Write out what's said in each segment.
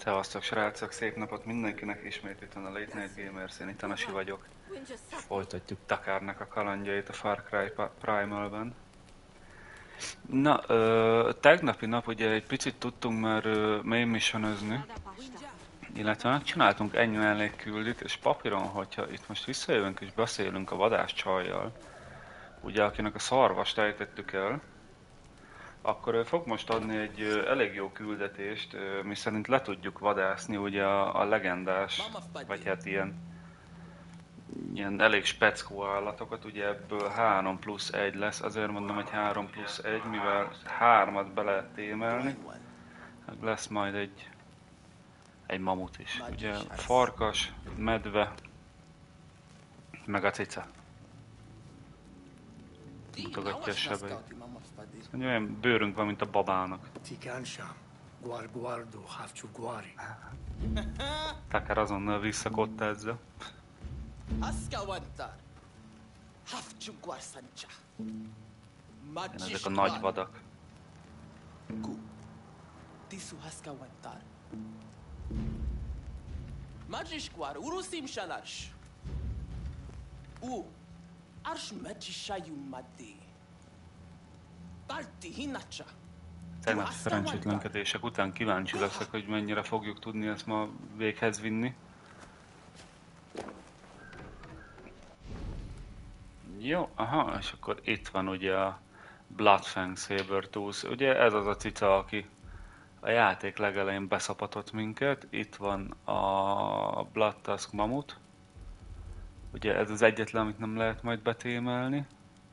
Szevasztok srácok, szép napot mindenkinek, ismét itt van a Late Night Gamers, én itt Tanasi vagyok. Folytatjuk Takárnak a kalandjait a Far Cry Primal-ben. Na, tegnapi nap ugye egy picit tudtunk már main missionözni, illetve megcsináltunk ennyi elég küldit, és papíron, hogyha itt most visszajövünk és beszélünk a vadász csajjal, ugye akinek a szarvast ejtettük el, akkor ő fog most adni egy elég jó küldetést, miszerint le tudjuk vadászni ugye a legendás, vagy hát ilyen elég speckó állatokat, ugye ebből 3+1 lesz, azért mondom, hogy 3+1, mivel 3-at be lehet témelni, lesz majd egy mamut is. Ugye farkas, medve, meg a cica. Mutogatja a sebeit. Olyan bőrünk van, mint a babának. Takár azonnal visszakottázza. Ezek a nagy vadak. Magishkwar, urusim shalash. Arsh majishayum maddi. Balti hinacha. Tegnap szerencsétlenkedések után kíváncsi leszek, hogy mennyire fogjuk tudni ezt ma véghez vinni. Jó, aha, és akkor itt van ugye a Bloodfang Sabertooth. Ugye ez az a cica, aki a játék legelején beszapatott minket. Itt van a Bloodtusk Mamut. Ugye ez az egyetlen, amit nem lehet majd betémelni.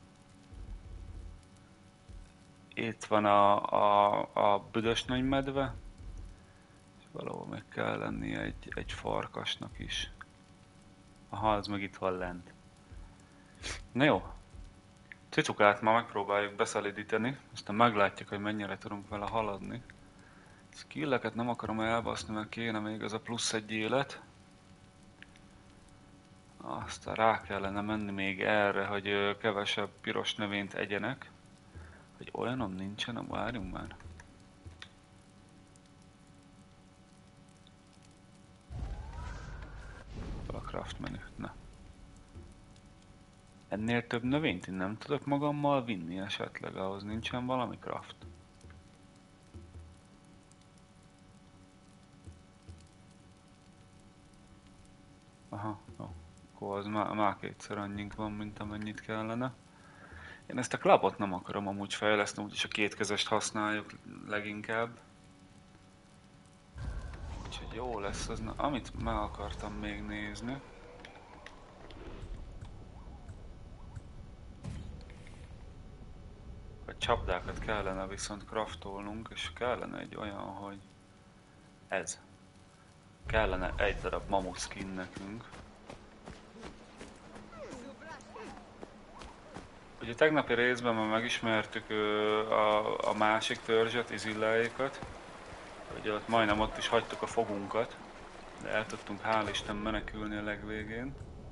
Itt van a büdös nagy medve. És valahol meg kell lenni egy farkasnak is. Aha, az meg itt van lent. Na jó. Cicukát ma megpróbáljuk beszelidíteni, aztán meglátjuk, hogy mennyire tudunk vele haladni. Skilleket nem akarom elbaszni, mert kéne még az a +1 élet. Aztán rá kellene menni még erre, hogy kevesebb piros növényt egyenek. Hogy olyanom nincsen, várjunk már. A craft menü, na. Ennél több növényt én nem tudok magammal vinni esetleg, ahhoz nincsen valami craft. Aha, jó. Akkor az már kétszer annyink van, mint amennyit kellene. Én ezt a klapot nem akarom amúgy fejleszteni, úgyis a kétkezest használjuk leginkább. Úgyhogy jó lesz az, amit meg akartam még nézni. A csapdákat kellene viszont craftolnunk, és kellene egy olyan, hogy ez. Kellene egy darab mamut skin nekünk. Ugye tegnapi részben már megismertük a másik törzset, Izilláékat. Ugye ott majdnem ott is hagytuk a fogunkat, de el tudtunk hál' Isten menekülni a legvégén.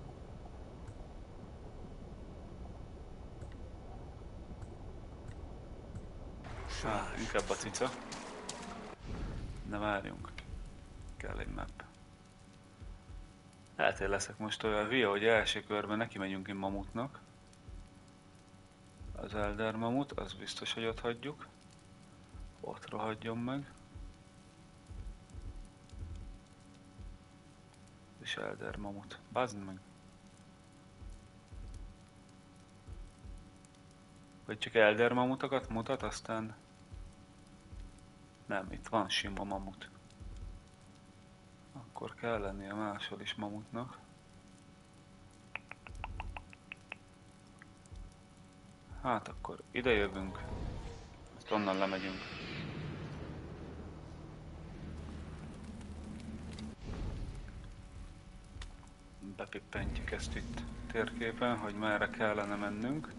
Hát, inkább a cica. De várjunk. Kell egy map. Hát én leszek most olyan hülye, hogy első körben neki megyünk egy mamutnak. Az Elder mamut, az biztos, hogy ott hagyjuk. Ott rohadjon meg. És Elder mamut. Bazd meg. Vagy csak Elder mamutokat mutat, aztán... Nem, itt van sima mamut. Akkor kell lennie máshol is mamutnak. Hát akkor ide jövünk. Ezt onnan lemegyünk. Bepippentjük ezt itt térképen, hogy merre kellene mennünk.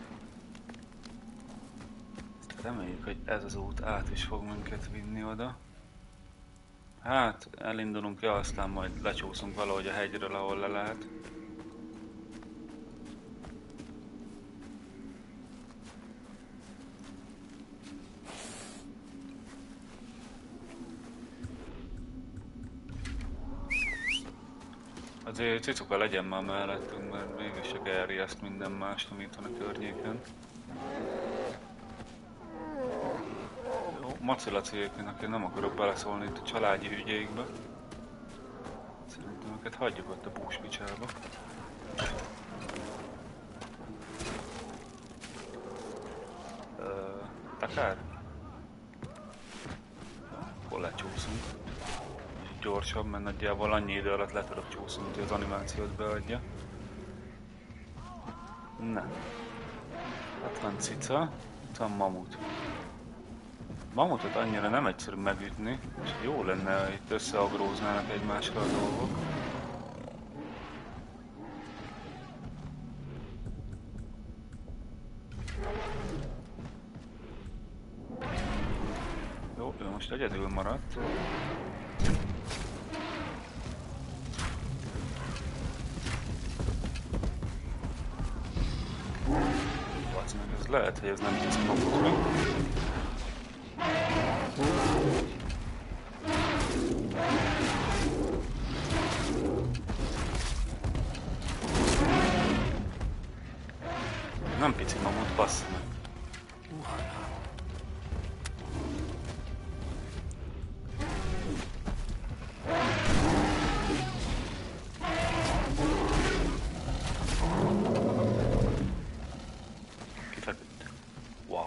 Reméljük, hogy ez az út át is fog minket vinni oda. Hát, elindulunk, ja, aztán majd lecsúszunk valahogy a hegyről, ahol le lehet. Azért cicuka legyen már mellettünk, mert mégis csak elriaszt minden mást, ami itt van a környéken. Jó, macilaciéknak én nem akarok beleszólni itt a családi ügyeikbe. Szerintem őket hagyjuk ott a búspicsába. Takár? Hol lecsúszunk? Gyorsabb, mert nagyjából annyi idő alatt le tudok csúszni, hogy az animációt beadja. Na. Hát van cica, itt van mamut. Mamutot annyira nem egyszerű megütni, és jó lenne, ha itt összeagróznának egymásra a dolgok. Jó, ő most egyedül maradt. Ez lehet, hogy ez nem tesz mamutra. Nem pici mamut, bassz meg. Kifeküdt. Wow.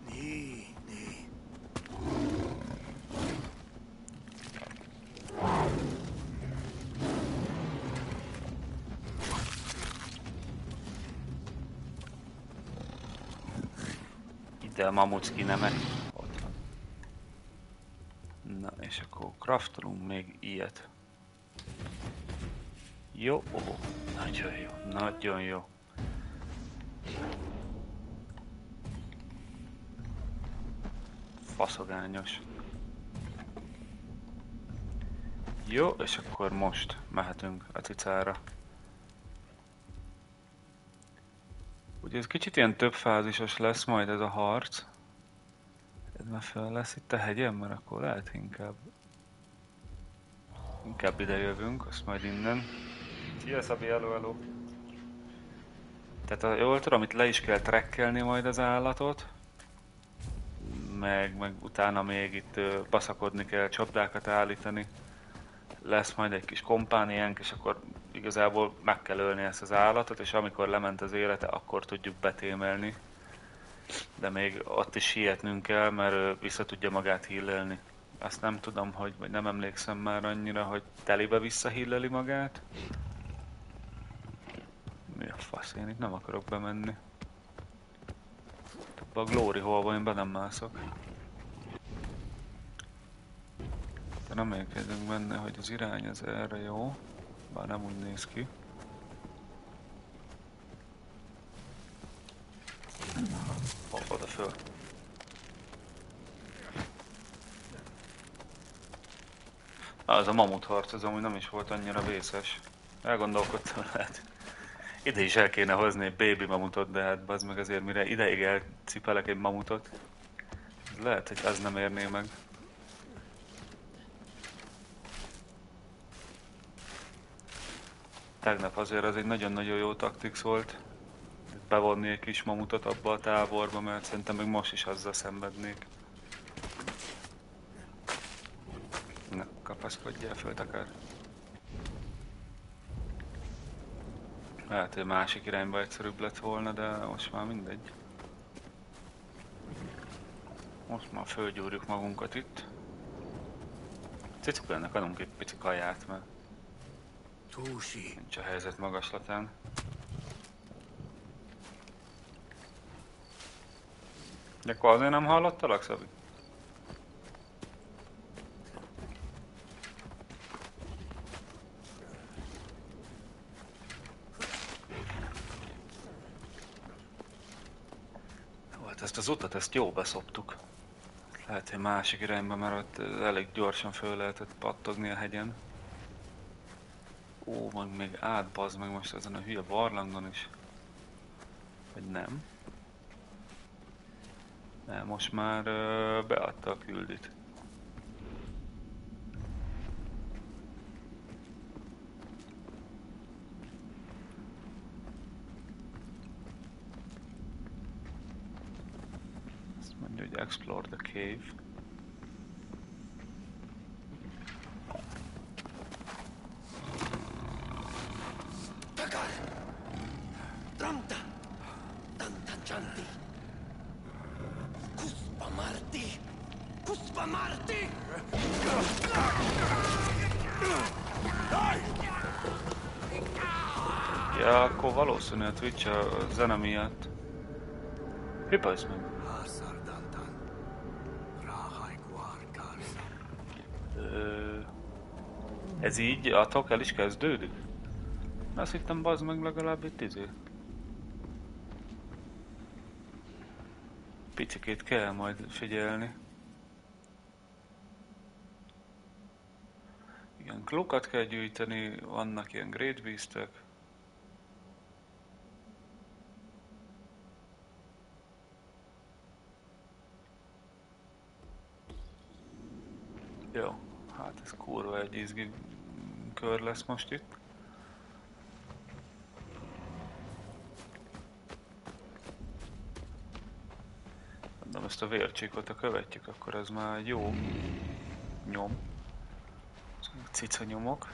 Ide a mamucki nemek. Ott van. Na, és akkor craftolunk még ilyet. Jó, nagyon jó, nagyon jó. Faszogányos. Jó, és akkor most mehetünk a cicára. Ugye ez kicsit ilyen több fázisos lesz majd ez a harc. Ez már fel lesz itt a hegyen, mert akkor lehet inkább ide jövünk, azt majd innen. Szia Szabi, hello. Tehát jól tudom, itt le is kell trekkelni majd az állatot. Meg utána még itt baszakodni kell, csapdákat állítani. Lesz majd egy kis kompániánk, és akkor igazából meg kell ölni ezt az állatot, és amikor lement az élete, akkor tudjuk betémelni. De még ott is sietnünk kell, mert vissza tudja magát healelni. Azt nem tudom, vagy nem emlékszem már annyira, hogy telibe visszahilleli magát. Mi a fasz, én itt nem akarok bemenni. A Glory Hallba én be nem mászok. De nem érkezünk benne, hogy az irány az erre jó. Bár nem úgy néz ki. Oda föl. Az a mamut harc, az amúgy nem is volt annyira vészes. Elgondolkodtam, lehet. Ide is el kéne hozni egy baby mamutot, de hát bazd meg azért, mire ideig elcipelek egy mamutot. Lehet, hogy az nem érné meg. Tegnap azért az egy nagyon-nagyon jó taktik volt. Bevonni egy kis mamutot abba a táborba, mert szerintem még most is azzal szenvednék. Na, kapaszkodjál föl, Takár. Lehet, hogy másik irányba egyszerűbb lett volna, de most már mindegy. Most már fölgyúrjuk magunkat itt. Cicukának adunk egy pici kaját, mert nincs a helyzet magaslatán. De akkor azért nem hallottalak, Szabi? Hát ezt az utat, ezt jó beszoptuk. Lehet, hogy másik irányba, mert ott elég gyorsan föl lehetett pattogni a hegyen. Ó, meg még átbazd meg most ezen a hülye barlangon is. Vagy nem? Nem, most már beadta a küldit. mondja, hogy explore the cave. Takar! Tramta! Tanta Chanti! Kuspa Marti! Kuspa Marti! Ja, akkor valószínű a Twitch a zene miatt. Pipazd meg! Ez így adhok el is kezdődik? Azt hittem, bazd meg legalább itt izé. Picikét kell majd figyelni. Igen, klukat kell gyűjteni, vannak ilyen Great Beastek. Jó, hát ez kurva egy izgi kör lesz most itt. Mondom, ezt a vércsíkot, ha követjük, akkor ez már egy jó nyom. Cica nyomok.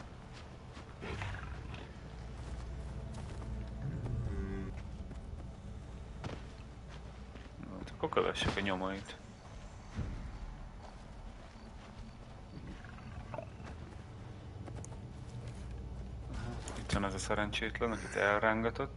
Hát akkor kövessük a nyomait. Itt van ez a szerencsétlen, akit elrángatott.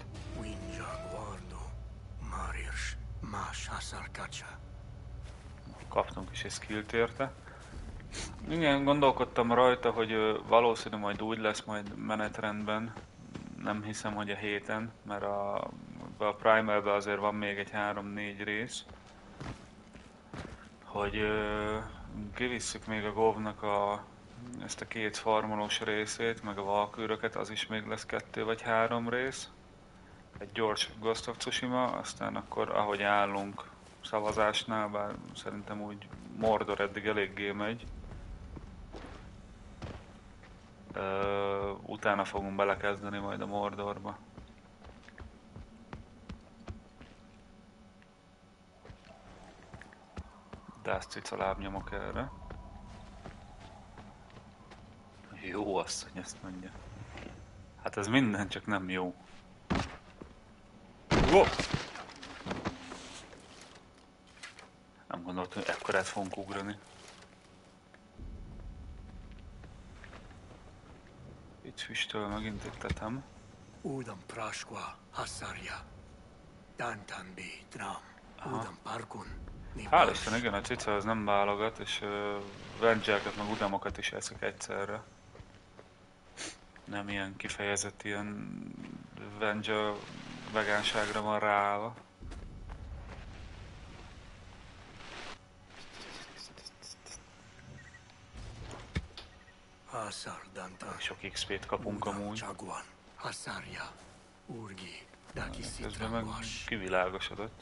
Kaptunk is egy skillt érte. Igen, gondolkodtam rajta, hogy valószínű majd úgy lesz majd menetrendben. Nem hiszem, hogy a héten, mert a Primalben azért van még egy 3-4 rész. Hogy kivisszük még a Govnak ezt a 2 farmolós részét, meg a Valküröket, az is még lesz 2 vagy 3 rész. Egy gyors Ghost of Tsushima, aztán akkor ahogy állunk szavazásnál, bár szerintem úgy Mordor eddig eléggé megy. Utána fogunk belekezdeni majd a Mordorba. De ezt cica lábnyomok erre. Jó asszony, ezt mondja. Hát ez minden, csak nem jó. Wow! Nem gondoltam, hogy ekkorát fogunk ugrani. Itt füstöl megint egy tetem. Udam Prashqua, Hasarja, Dantanbi, Dram, Udam Parkun, Hál' Isten, igen, a cica az nem válogat, és vendzsákat meg udamokat is eszek egyszerre. Nem ilyen kifejezett ilyen vendzsa vegánságra van ráállva. Hasar Dantan, Sok XP-t kapunk amúgy. Chaguan, Hasarja, Urgi, Dakisi Közben meg Tranguas. kivilágosodott.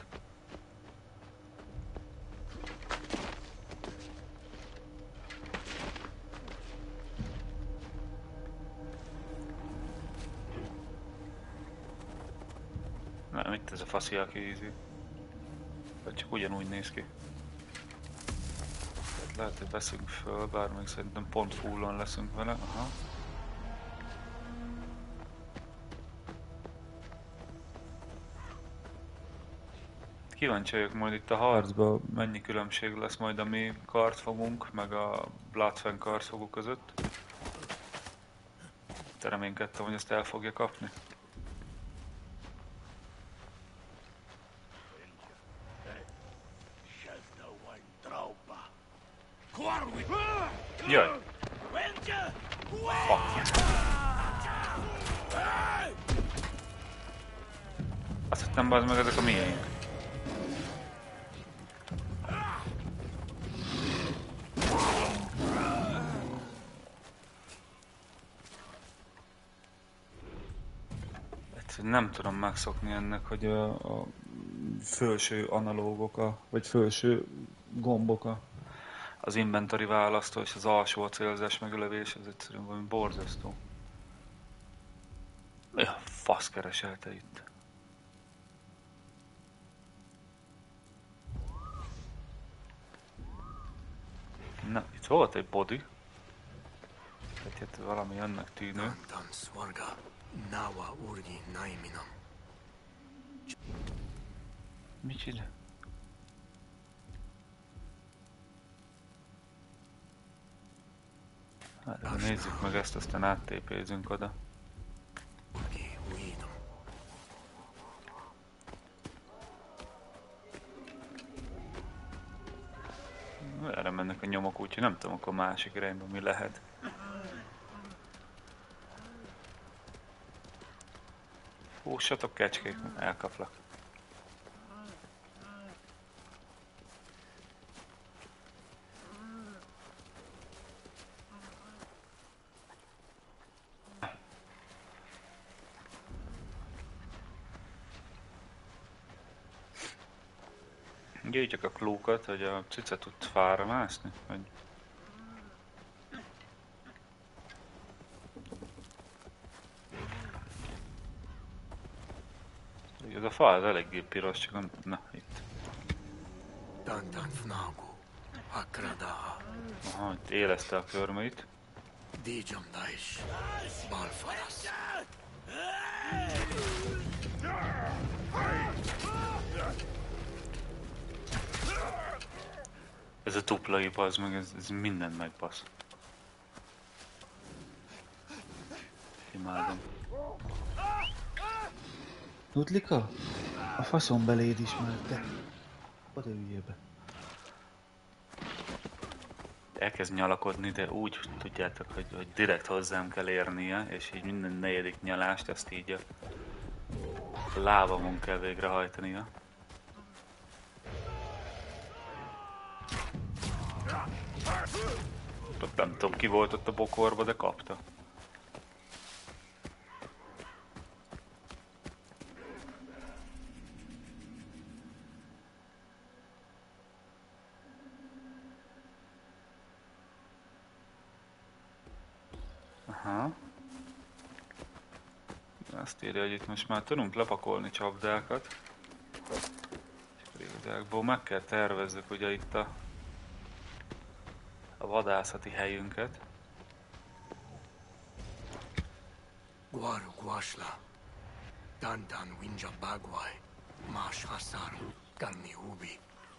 Nem, itt ez a faszi, aki ízi. Vagy csak ugyanúgy néz ki. Tehát lehet, hogy veszünk föl, bár még szerintem pont fullon leszünk vele. Aha. Kíváncsi vagyok majd itt a harcba, mennyi különbség lesz majd a mi kartfogunk, meg a Bloodfang kartfoguk között. Te reménykedtem, hogy ezt el fogja kapni. Jaj! Fuck. Azt hittem, bazd meg, ezek a miénk. Nem tudom megszokni ennek, hogy a felső analógok, vagy felső gombok az inventory választó, és az alsó a célzás meglövés, ez egyszerűen valami borzasztó. Mi a fasz kereselte itt? Na, itt volt egy body. Tehát valami annak tűnő. Dantan Swarga. Nawa Urgi Naiminam. Mit csinál? Hát, nézzük meg ezt, aztán áttépézünk oda. Urgi Uidam. Erre mennek a nyomok, úgyhogy nem tudom, akkor másik irányban mi lehet. Hússatok, kecskék, elkaplak. Gyűjtjük a klókat, hogy a cica tud fára mászni, vagy... Ez a fa az eléggé piros, csak na, itt. Dantan Fnagu. Akradaha. Aha, itt éleszte a körmeit. Dijam Daish. Balfaras. Ez a tuplai bazd meg, ez mindent megbasz. Imádom. Nudlika? A faszom beléd is már, te. Oda üljél be. Elkezd nyalakodni, de úgy tudjátok, hogy direkt hozzám kell érnie, és így minden negyedik nyalást azt így a lábamon kell végrehajtania. Ott nem tudom ki volt ott a bokorba, de kapta. Aha. Azt írja, hogy itt most már tudunk lepakolni csapdákat. És akkor igazából meg kell tervezzük ugye itt a vadászati helyünket. Guaru Guashla. Dantan Winja Bagwai. Mash Hasar. Ganni Hubi.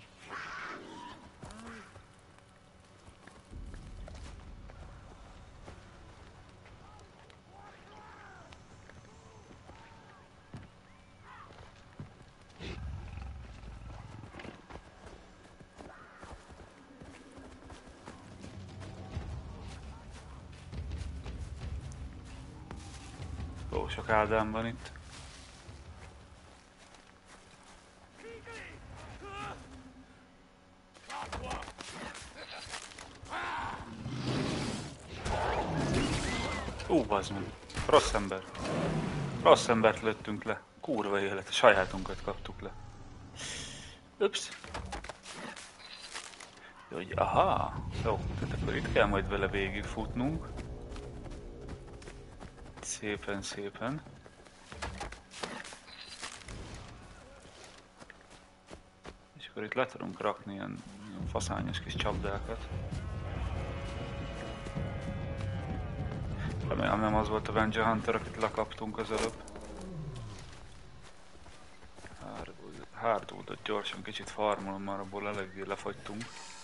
Ó, sok Ádám van itt. Bazd meg. Rossz ember. Rossz embert lőttünk le. Kurva élet, a sajátunkat kaptuk le. Ups. Hogy aha. Jó, tehát akkor itt kell majd vele végigfutnunk. Szépen, szépen. És akkor itt le tudunk rakni ilyen faszányos kis csapdákat. Remélem nem az volt a Venger Hunter, akit lekaptunk az előbb. Hardwoodot gyorsan kicsit farmolom, már abból eléggé lefagytunk.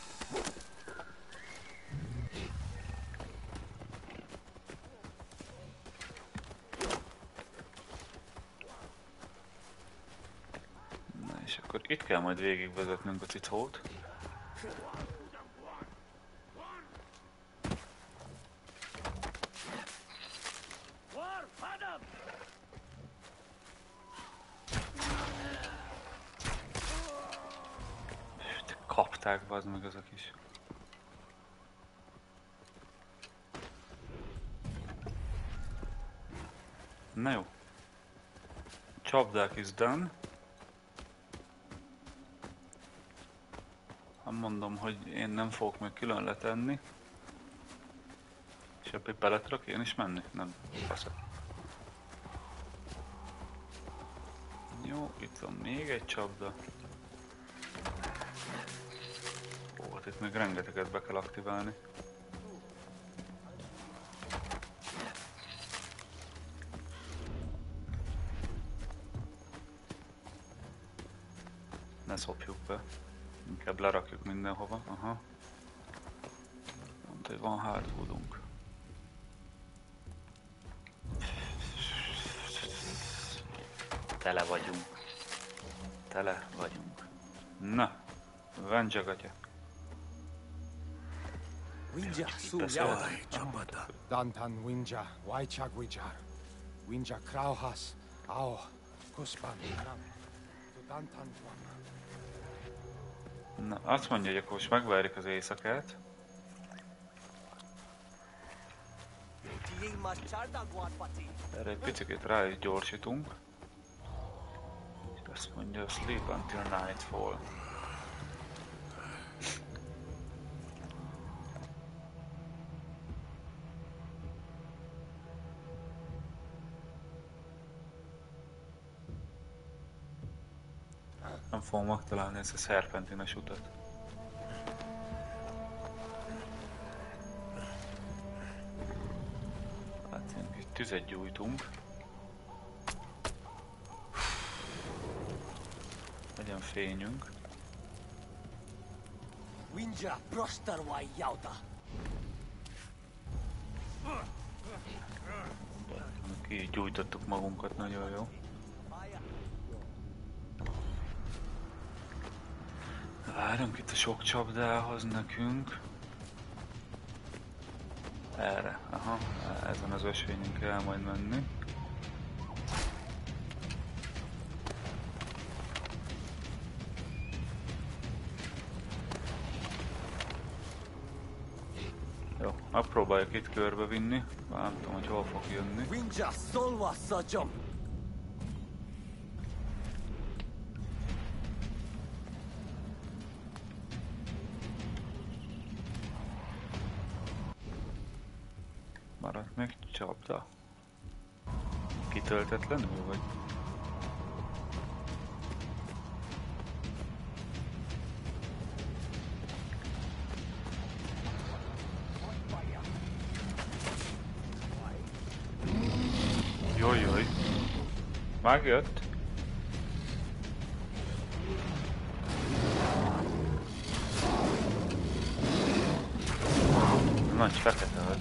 Na és akkor itt kell majd végigvezetnünk a cicót. Kapták, bazd meg azok is. Na jó. Csapdák is done. Hát mondom, hogy én nem fogok meg külön letenni. És ebből bele tudok én is menni? Nem. Faszak. Jó, itt van még egy csapda. Ó, hát itt még rengeteget be kell aktiválni. Ne szopjuk be. Inkább lerakjuk mindenhova. Aha. Mondta, hogy van hardwoodunk. Tele vagyunk. Tele vagyunk. Na, Vengyagatya. Winja Jai Chapata. Dantan Winja, Waichak Wijar. Winja Krauhas, Ao, Kuspan, Nam. Dantan Wama. Na, azt mondja, hogy akkor most megvárjuk az éjszakát. Erre egy picit rá is gyorsítunk. Azt mondja, sleep until nightfall. Nem fogom megtalálni ezt a szerpentines utat. Hát ilyen kis tüzet gyújtunk. Legyen fényünk. Winja Prostarwai Yauta. Ki gyújtottuk magunkat, nagyon jó. Várjunk itt a sok csapdához nekünk. Erre, aha, ezen az ösvényen kell majd menni. Jó, megpróbáljuk itt körbevinni, nem tudom, hogy hol fog jönni. Winja Solwa Sajom. Maradt még csapda. Kitöltetlenül vagy? Jaj. Megjött. Nagy fekete vagy.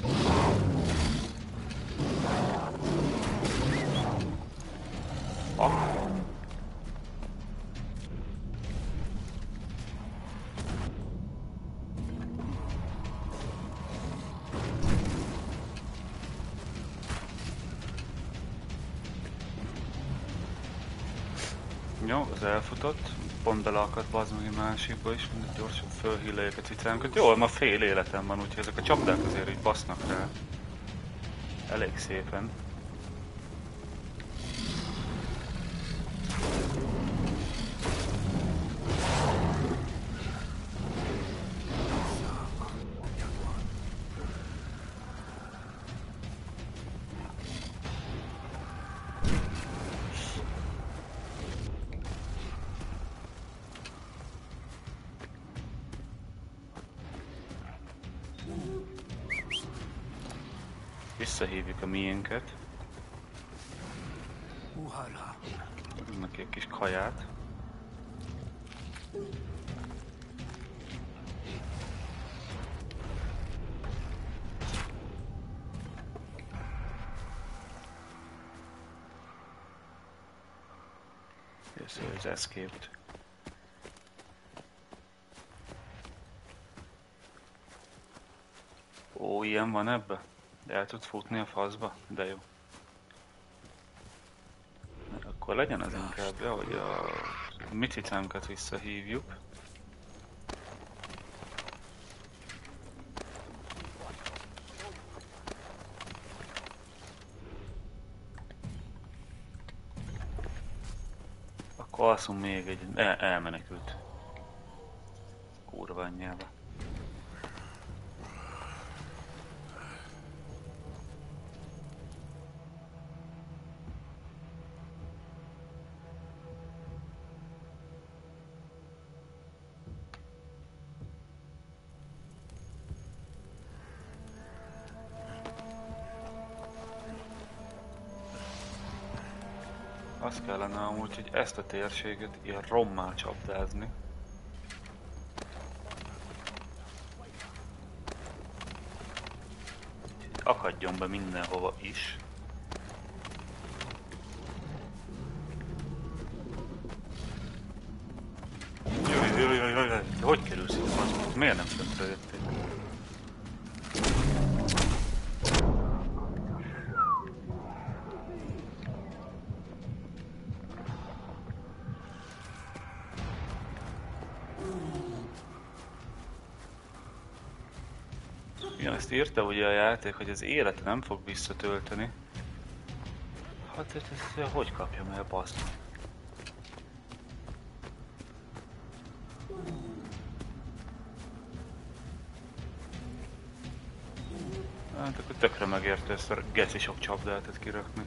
Jó, az elfutott. Pont beleakadt bazd meg egy másikba is, mindegy gyorsan fölhíleljük a cicánkat. Jó, ma fél életem van, úgyhogy ezek a csapdák azért így basznak rá. Elég szépen. Visszahívjuk a miénket. Uhara. Adunk neki egy kis kaját. Yes, he has escaped. Ó, ilyen van ebbe? El tud futni a faszba? De jó. Akkor legyen az inkább, ja, hogy a micicánkat visszahívjuk. Akkor alszunk még egy... elmenekült. Kurva anyjába. azt kellene amúgy, hogy ezt a térséget ilyen rommá csapdázni. Akadjon be mindenhova is. Jaj, hogy kerülsz itt? Az? Miért nem tönkrejöttél? Igen, ezt írta ugye a játék, hogy az élete nem fog visszatölteni. Hát ez hogy kapjam el, bassz? Hát akkor tökre megérte ezt a geci sok csapdát kirakni.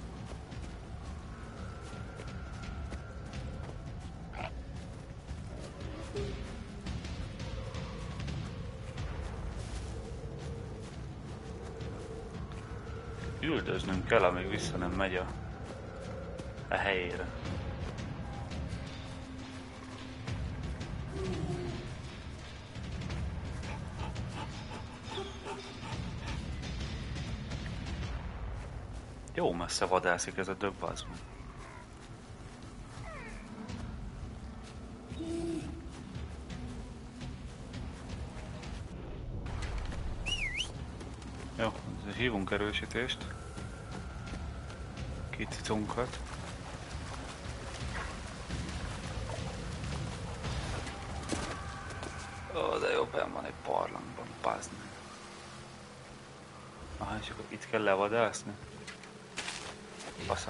Üldöznünk kell, amíg vissza nem megy a helyére. Jó messze vadászik ez a döbb, az van. Jó, hívunk erősítést. Kicicunkat. Ó, de jó, benn van egy barlangban, bazd meg. Aha, és akkor itt kell levadászni? Basza.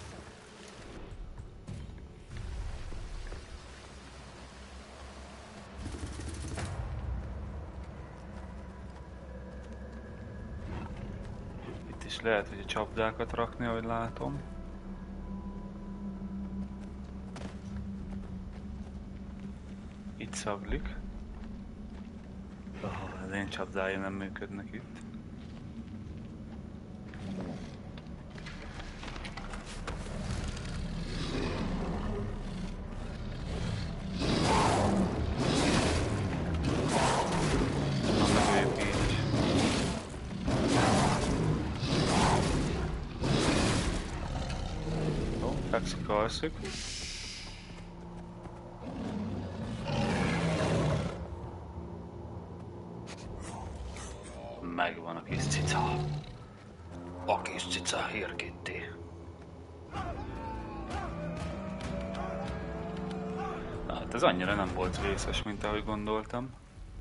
Itt is lehet, hogy a csapdákat rakni, ahogy látom. Itt szaglik. Az én csapdáim nem működnek itt. Fekszik, alszik. Megvan a kis cica. A kis cica hirkitti. Na hát ez annyira nem volt vészes, mint ahogy gondoltam.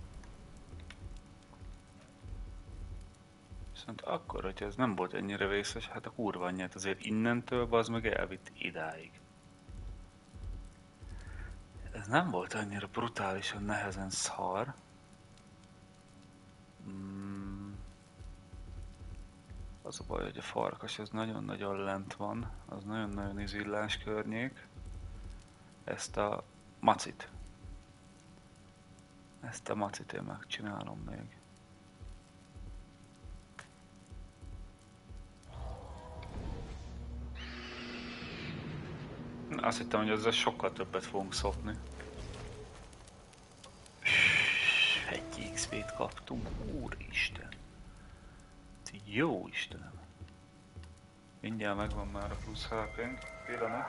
Viszont akkor, hogyha ez nem volt ennyire vészes, hát a kurva anyját azért innentől az meg elvitt idáig. Ez nem volt annyira brutálisan nehezen szar. Az a baj, hogy a farkas az nagyon-nagyon lent van, az nagyon-nagyon izillás környék. Ezt a macit én megcsinálom még. Azt hittem, hogy ezzel sokkal többet fogunk szopni. Egy XP-t kaptunk, úristen. Jó Istenem. Mindjárt megvan már a plusz HP-nk. Pillanat.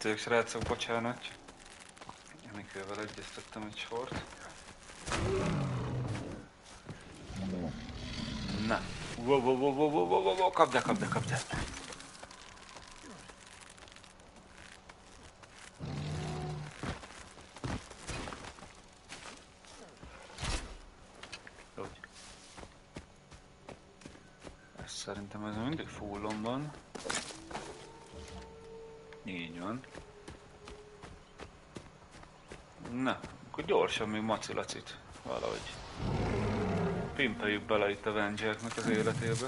Tényleg srácok, bocsánat. Mikővel egyeztettem egy sort. Na. Wow, kapd el. Úgy. Ez szerintem ez mindig fullon van. Így van. Na, akkor gyorsan még macilacit valahogy. Pimpeljük bele itt a Avenger-nek az életébe.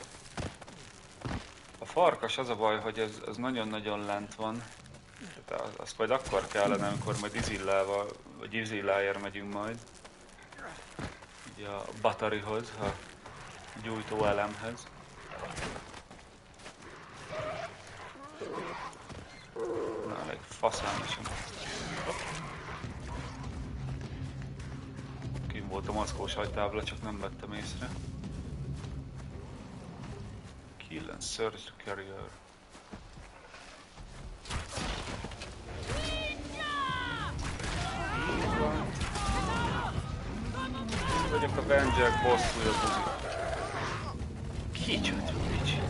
A farkas az a baj, hogy ez nagyon-nagyon lent van. Tehát azt majd akkor kellene, amikor majd Izillával, vagy Izilláért megyünk majd. Ugye a Batarihoz, a gyújtó elemhez. Na, elég faszányosan. Kim volt a maszkós hajtábla, csak nem vettem észre. Kill and search the carrier. Vagyok a Avenger bosszúja, buzi. Kicsit, kicsit.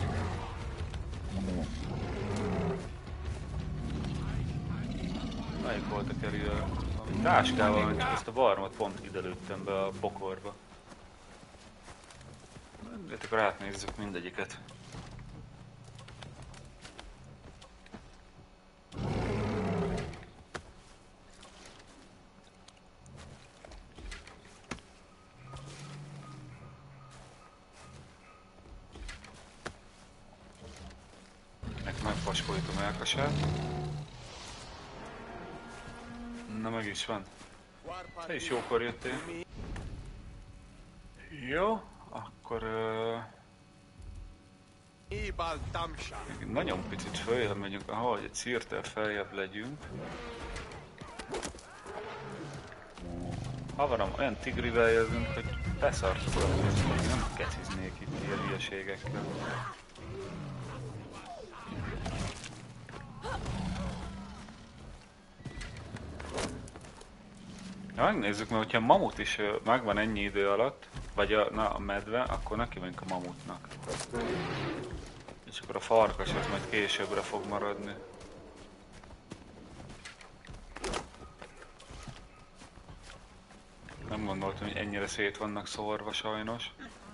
Melyik volt a carrier? A táskával, csak ezt a barmot pont ide lőttem be a bokorba. De akkor átnézzük mindegyiket. Megfaskolítom elkasát. Na meg is van. Te is jókor jöttél. Jó, akkor... nagyon picit följebb megyünk, ahogy egy szírtel feljebb legyünk. Havarom, olyan tigrivel jövünk, hogy beszartuk a pénzt, nem keciznék itt ilyen hülyeségekkel. Ha megnézzük, mert hogyha a mamut is megvan ennyi idő alatt, vagy a medve, akkor neki vagyunk a mamutnak. És akkor a farkas az majd későbbre fog maradni. Nem gondoltam, hogy ennyire szét vannak szórva sajnos.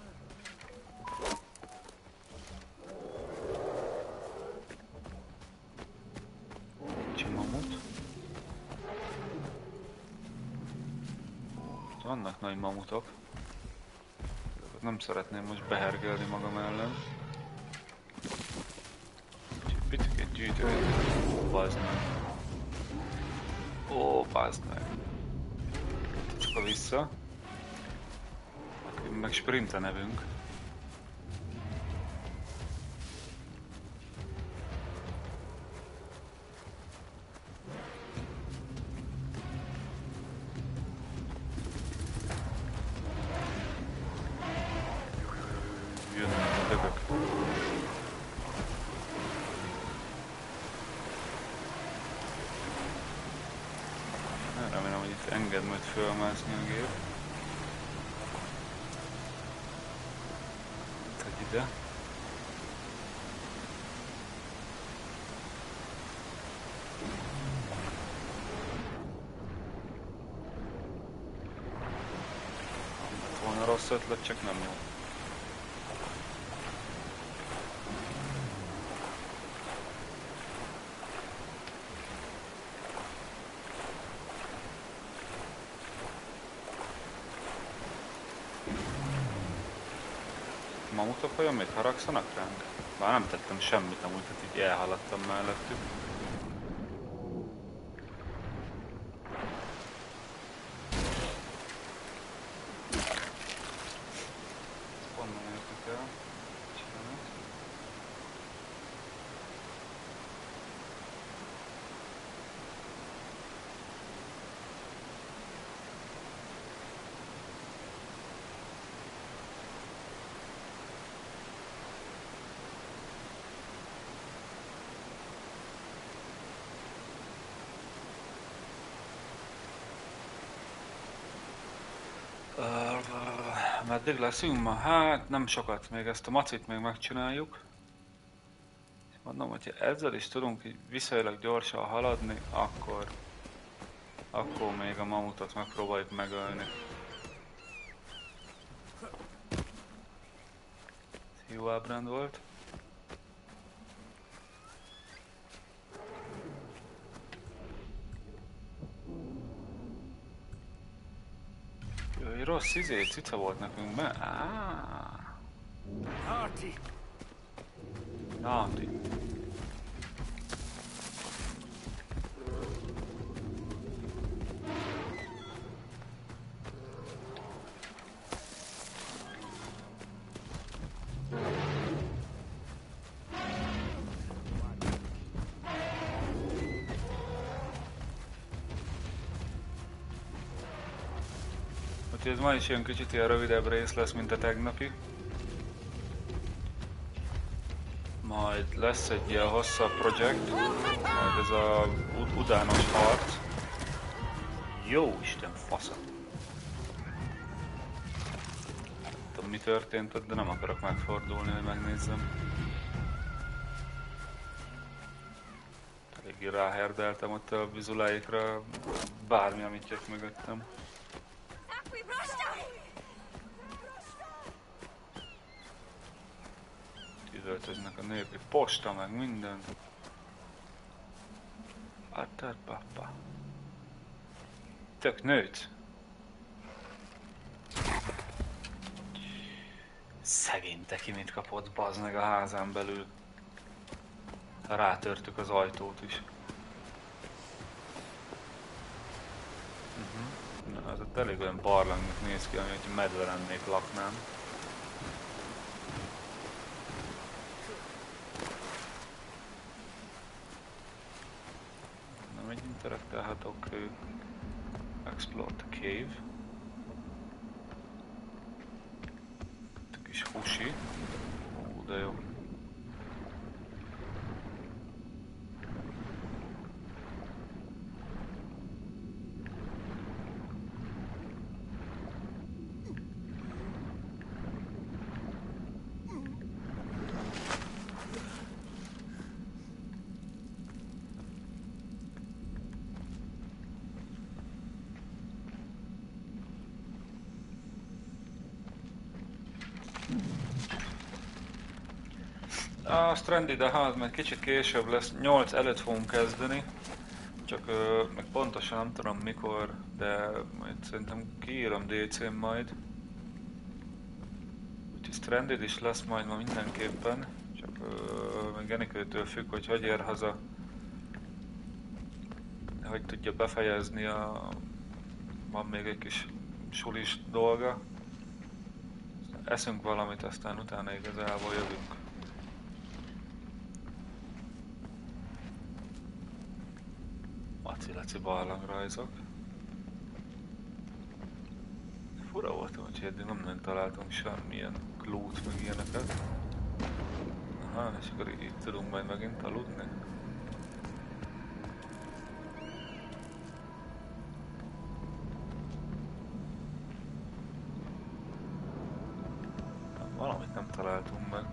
Vannak nagy mamutok. Nem szeretném most behergelni magam ellen. Picit gyűjtőt. Bazd meg. Ó, bazd meg. Csak vissza. Meg sprint a nevünk. Remélem, hogy itt enged majd fölmászni a gép. Tegy ide. Lett volna rossz ötlet, csak nem jó. Mamutok olyan még haragszanak ránk? Bár nem tettem semmit amúgy, tehát így elhaladtam mellettük. Honnan értük el? Csinálni. Meddig leszünk ma? Hát nem sokat, még ezt a macit még megcsináljuk. Mondom, hogyha ezzel is tudunk így viszonylag gyorsan haladni, akkor még a mamutot megpróbáljuk megölni. Jó ábránd volt. Jaj, rossz cica volt nekünk, be? Arti! Náti. Úgyhogy ez ma is ilyen kicsit ilyen rövidebb rész lesz, mint a tegnapi. Majd lesz egy ilyen hosszabb projekt, majd ez a utános harc. Jó Isten fasza! Nem tudom mi történt ott, de nem akarok megfordulni, hogy megnézzem. Eléggé ráherdeltem ott a vizuláikra, bármi amit jött mögöttem. Üvöltöznek a nők, posta meg minden. Atter papa. Tök nőt. Szegény teki mit kapott, bazd meg a házán belül. Rátörtük az ajtót is. Na, ez ott elég olyan barlangnak néz ki, ami egy medve lennék, laknám. Nem egy interaktálhatok. Explore the cave. Itt a kis husi. Ó, de jó. A Stranded a ház, mert kicsit később lesz, 8 előtt fogunk kezdeni, csak meg pontosan nem tudom mikor, de majd szerintem kiírom DC-n majd. Úgyhogy Stranded is lesz majd ma mindenképpen, csak meg Enikőtől függ, hogy ér haza, hogy tudja befejezni van még egy kis sulis dolga. Eszünk valamit, aztán utána igazából jövünk. Laci barlangrajzok. Fura volt, hogy eddig nem találtunk semmilyen loot meg ilyeneket. Aha, és akkor így tudunk majd megint aludni. Valamit nem találtunk meg.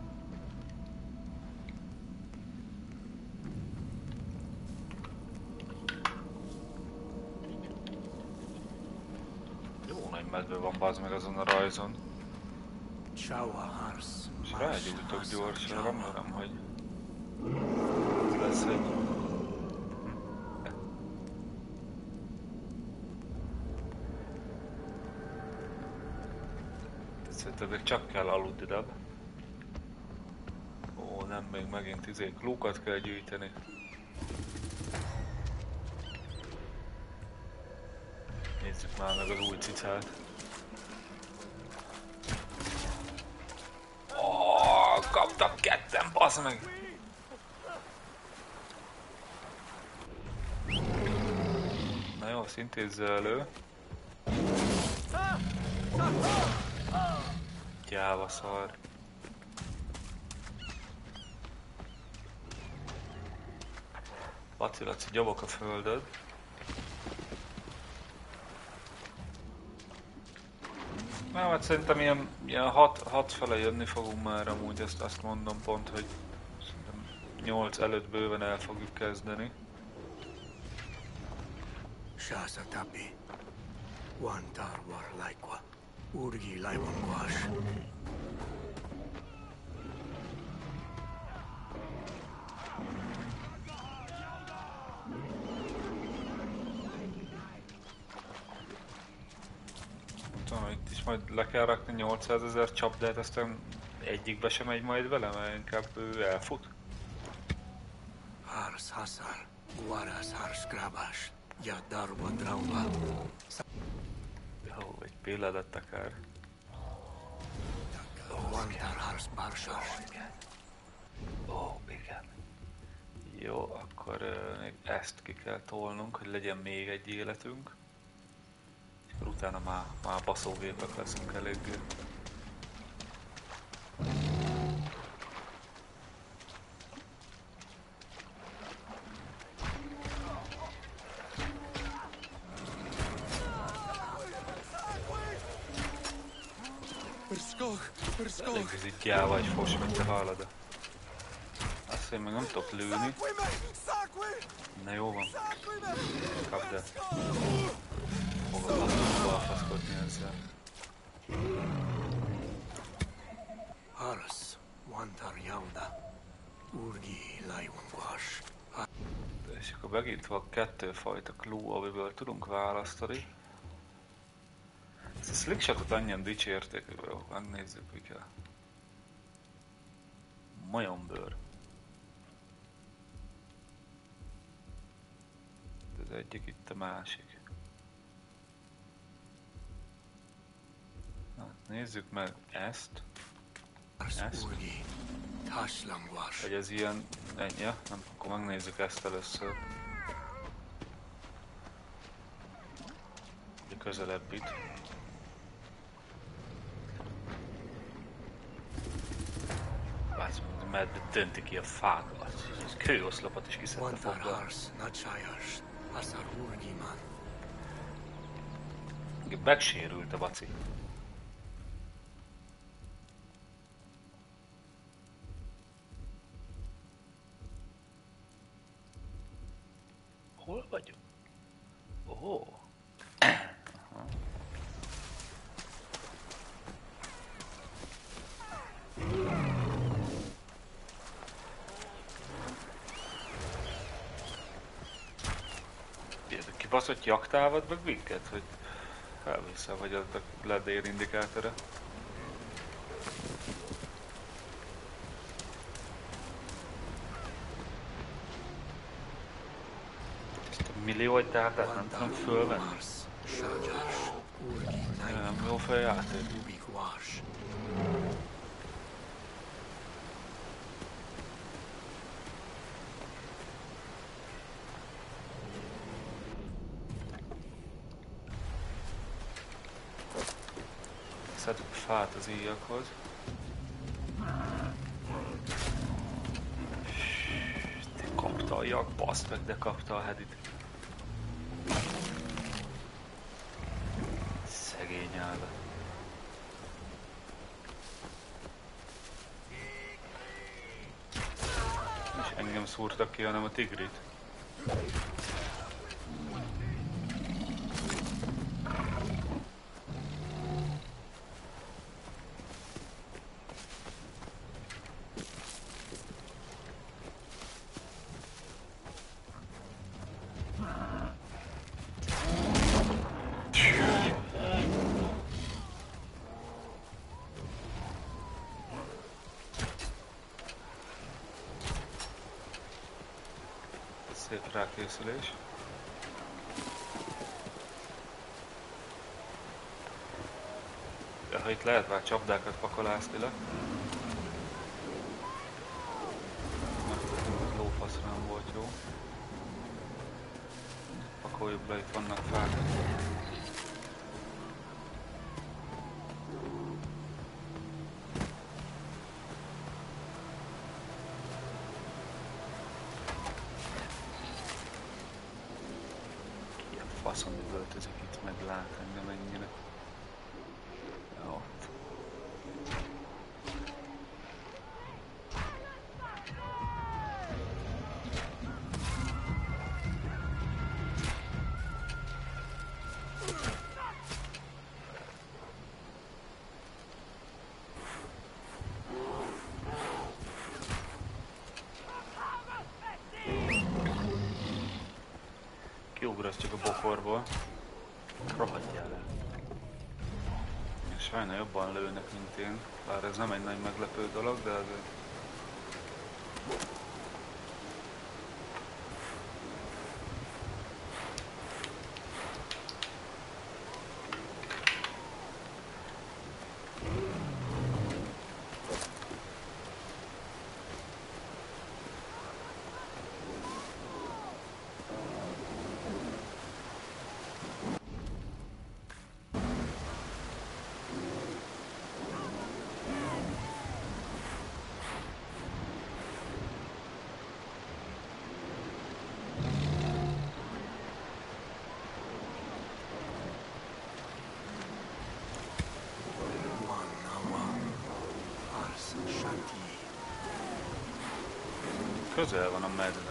Medve van bazd meg azon a rajzon. És rágyújtok gyorsan, remélem, hogy lesz egy... Szerintem csak kell aludnod. Ó, nem, még megint klókat kell gyűjteni. Nézzük már meg az új cicát. Kaptak ketten, bassz meg! Na jó, szintézze elő. Gyáva szar. Laci, gyabok a földöd. Nem, hát szerintem ilyen 6 fele jönni fogunk már amúgy, azt mondom pont, hogy szerintem 8 előtt bőven el fogjuk kezdeni. Shasa tapi. Wantar war laikwa. Urgi laiwan guash. Tudom, itt is majd le kell rakni 800 000 csapdát, aztán egyikbe sem megy majd vele, mert inkább ő elfut. Hars hasar. Guaras hars grabash. Ya darba drauba. Jó, egy pillanat akár. Wantar hars barshas. Ó, igen. Jó, akkor még ezt ki kell tolnunk, hogy legyen még egy életünk. És akkor utána már baszógépek leszünk eléggé. Elég ez így gyáva vagy fos, mint te hallod. Azt én meg nem tudok lőni. Na jó van. Kapd el. Fogom balfaszkodni ezzel. Hars. Wantar yauda. Urgi laiwan guash. És akkor megint van 2 fajta klú, amiből tudunk választani. Ezt a slickshotot annyian dicsérték, hogy megnézzük, hogy kell. Majomբőr. Ez egyik, itt a másik. Na, nézzük meg ezt. Hars Ezt. urgi. Tashlam guash. Hogy ez ilyen... Ennyi? Nem, akkor megnézzük ezt először. A közelebbit. Mert dönti ki a fákat. Ez kőoszlopot is kiszedte Wantar fogva. hars nachayars. Hasar urgi man. Megsérült a baci. Hol vagyunk? Ó. Aha. Kibaszott jaktávad meg minket, hogy elviszem, hogy az a ledér indikátora. Ezt a millió egy dátát nem tudom fölvenni. Hars. Shajas. Urgi Nem jó feljáték. Ubi guash. Szedjük fát az íjakhoz. Te kapta a jak, baszd meg, de kapta a hedit. Szegény állat. És engem szúrtak ki, hanem a tigrit. Szép rákészülés. De ha itt lehet már csapdákat pakolászni le. Az lófaszra nem volt jó. Pakoljuk be, itt vannak fák. Faszom üvöltözik itt, meg lát engem ennyire. Rohadjál el. Sajna jobban lőnek, mint én. Bár ez nem egy nagy meglepő dolog, de azért... Közel van a medve.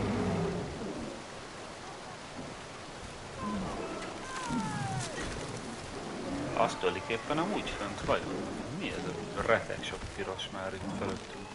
Azt ölik éppen amúgy fönt vagyok. Mi ez a retek sok piros már itt fölöttünk?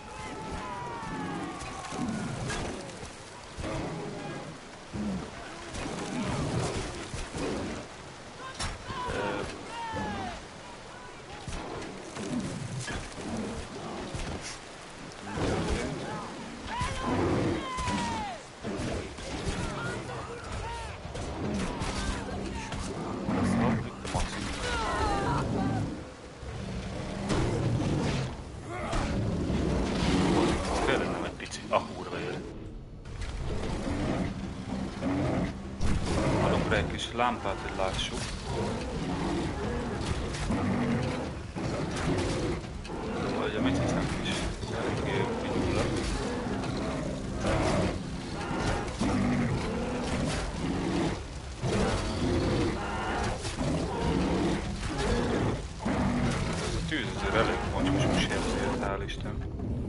Lámpát, hogy lássuk. Vagy a mit hiszem is eléggé mindulak. Ez a tűz azért elég mocskosos érzélt, hál' Isten.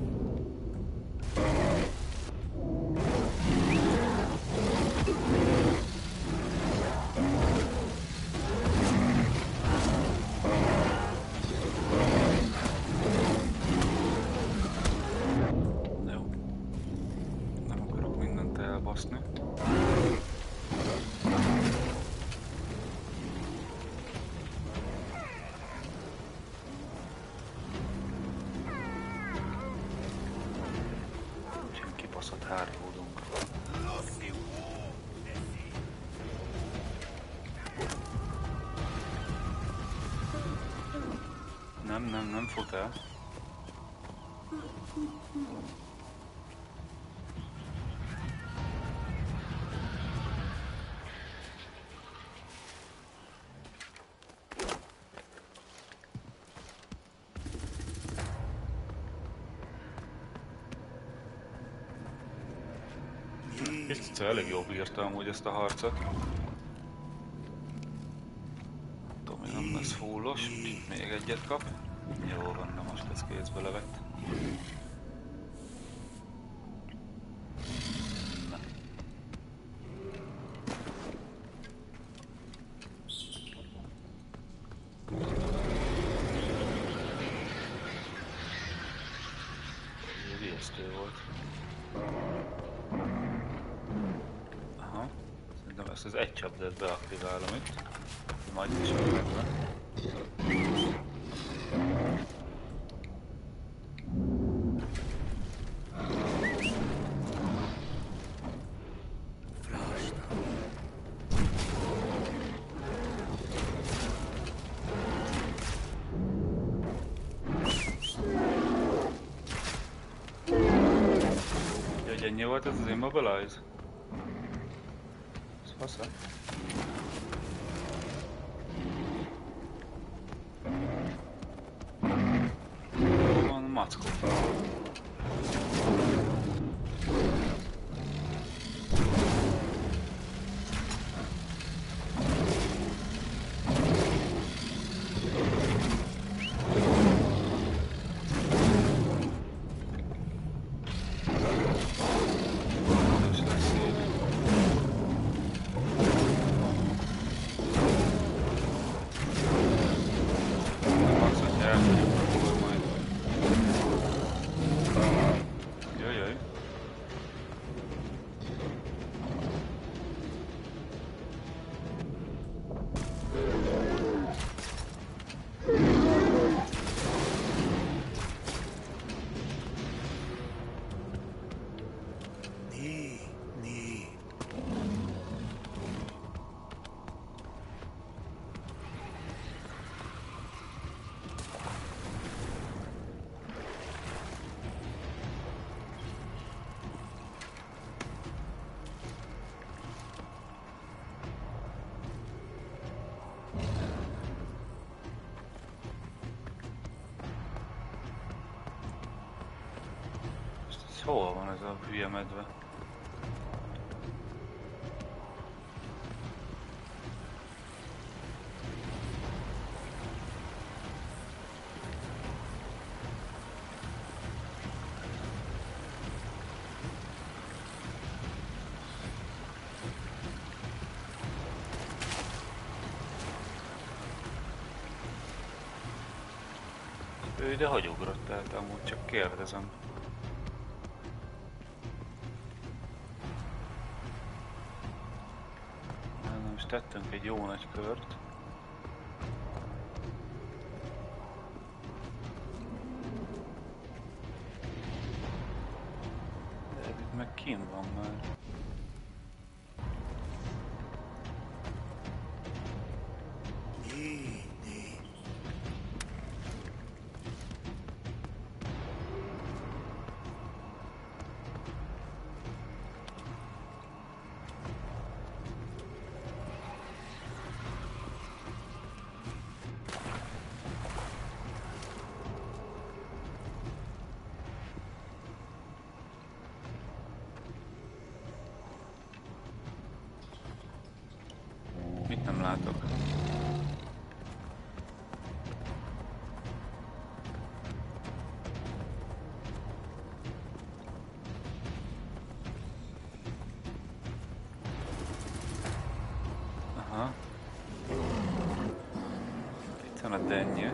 Nem fut el. Itt elég jól bírta amúgy ezt a harcot. Tudom, hogy nem lesz fullos, még egyet kap. Jó van, de most ez kézbe levett. Ijesztő volt. Aha, szerintem ezt az egy csapdát beaktiválom itt. Majd is megvan. Ennyi volt ez az Immobilize? Ez fasza? Jó van mackó. Ez hol van ez a hülye medve? Ő ide hogy ugrott el, amúgy csak kérdezem. Na, most tettünk egy jó nagy kört. De itt meg kint van már. Mit nem látok? Aha. Itt van a denye.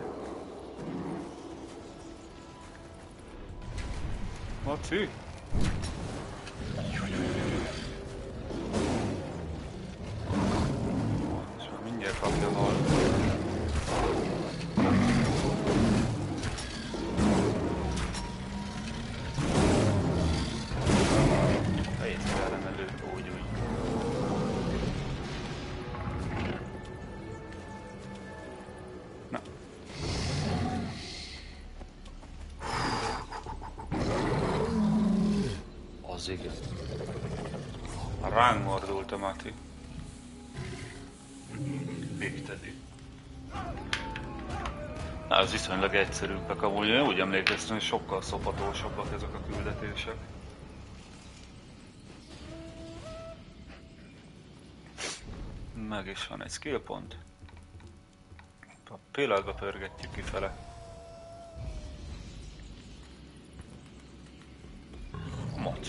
Maci? Mindjárt kapja hal. Fejét kellene lőni, úgy. Na. Az igen. Ránk mordult a Mati. Végtedi. Na, az viszonylag egyszerűbbek amúgy, én úgy emlékeztem, hogy sokkal szopatósabbak ezek a küldetések. Meg is van egy skill pont. A pillanatba pörgetjük kifele. Moci.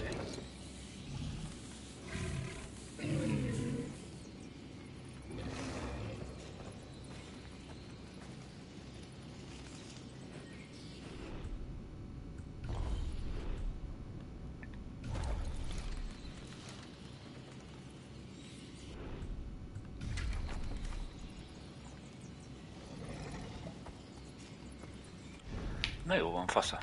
Na jó van, fasza.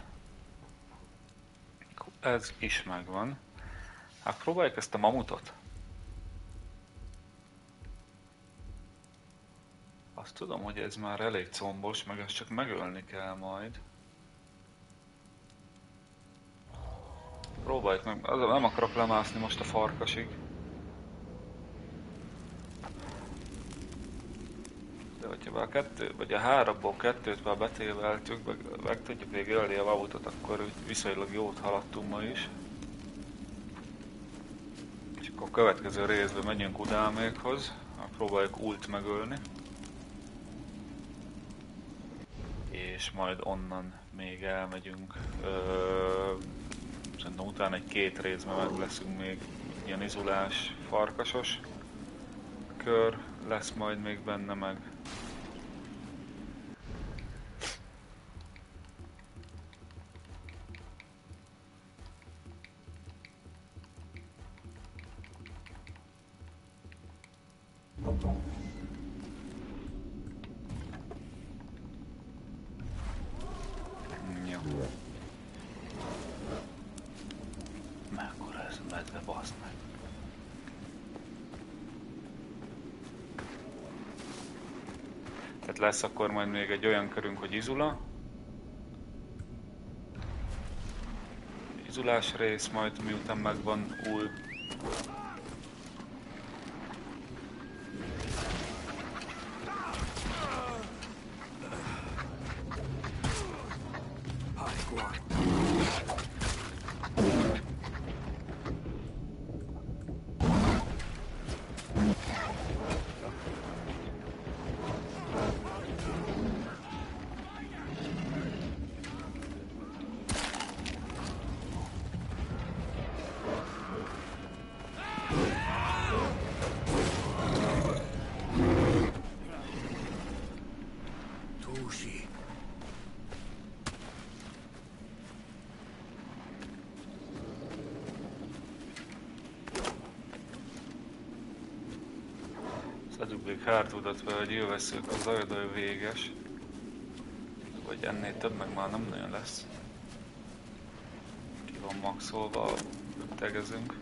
Ez is megvan. Hát próbáljuk ezt a mamutot. Azt tudom, hogy ez már elég combos, meg ezt csak megölni kell majd. Próbáljuk meg, nem akarok lemászni most a farkasig. De hogyha a kettő, vagy a háromból kettőt már betéveltük, meg tudjuk még ölni a mamutot, akkor viszonylag jót haladtunk ma is. És akkor a következő részben menjünk Událmékhoz, próbáljuk ult megölni. És majd onnan még elmegyünk. Szerintem utána egy-két részben meg leszünk még ilyen izulás, farkasos kör lesz majd még benne meg. Jó. Mekkora ez a medve, baszd meg. Tehát lesz akkor majd még egy olyan körünk, hogy izula. Izulás rész majd miután megvan új. Ushi. Szedjük még hártudat, mert élvesszük az ajdaj véges. Vagy ennél több meg már nem nagyon lesz. Ki van maxolva, tegezünk.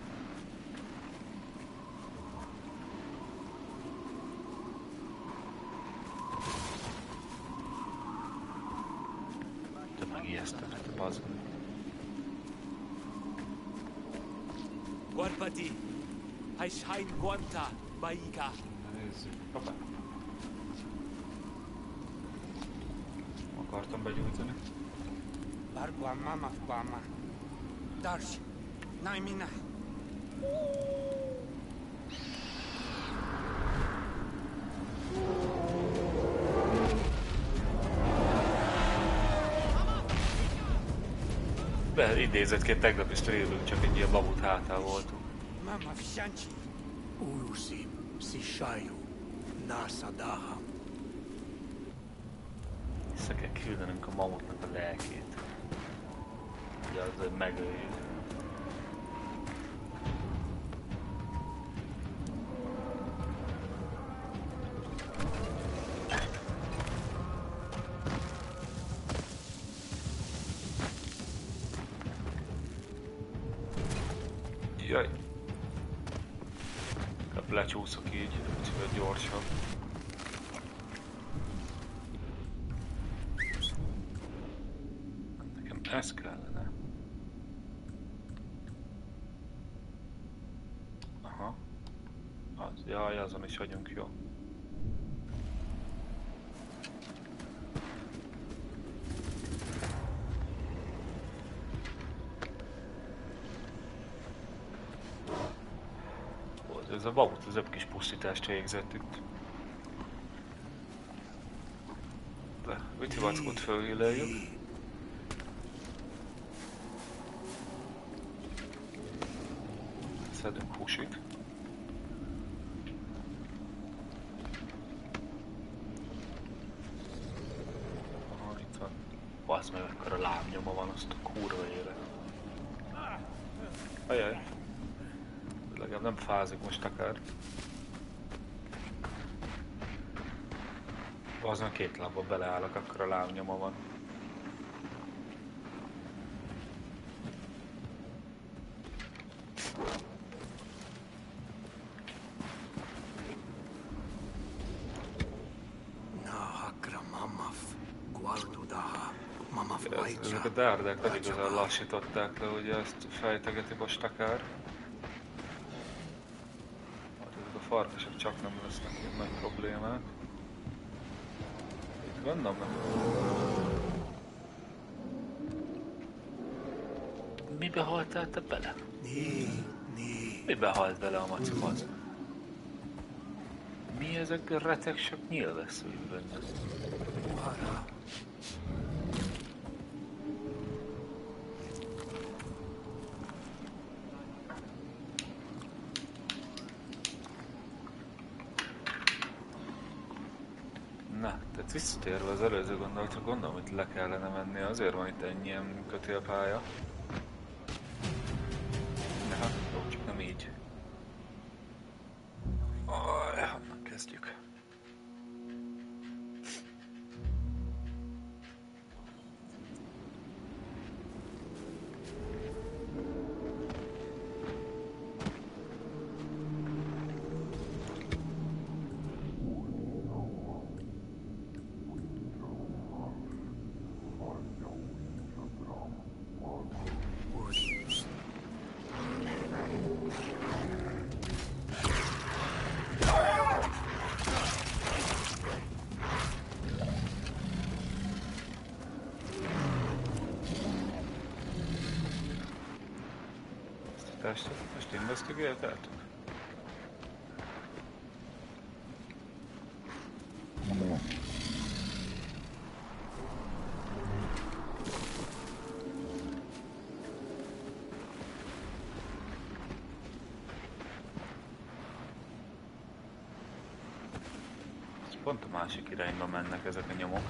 Te megijesztett, bazd. Guarpati, Haishain Guanta, Baika. Nézzük. Hoppá. Akartam begyújtani. Bargua mama fama. Darsh. Naimina. Idézetként tegnap is trédünk, csak egy ilyen babut hátán voltunk. Mama Shanchi. Urusi. Sishayu. Nasadaha. Vissza kell küldenünk a mamutnak a lelkét. Ugye az, hogy megöljük. Jaj. Lecsúszok így, kicsit gyorsabb. Nekem ez kellene. Aha. Az, jaj, azon is vagyunk, jó. Ez a babut, az kis pusztítást végzett itt. De, úgy hivackot fölhíleljük. Szedünk húsit. Aha, itt van. Bazd meg, akkor a lábnyoma van, azt a kurva élet. Ajaj. Legalább nem fázik most akár. Azon két lábba beleállok, akkor a lábnyoma van. Ezek a dárdák pedig igazán lassították le, ugye ezt fejtegeti most akár. Ezek a farkasok csak nem lesznek ilyen nagy problémák. Itt gondolom nem. Mibe haltál te bele? Mibe halt bele a macimaz? Mi ezek a retek sok nyilvesszői benne? Na, tehát visszatérve az előző gondolatra, gondolom, hogy le kellene menni, azért van itt ennyi ilyen kötélpálya. Aha, jó, csak nem így. Honnan kezdjük? Most investigáltátok? Pont a másik irányba mennek ezek a nyomok.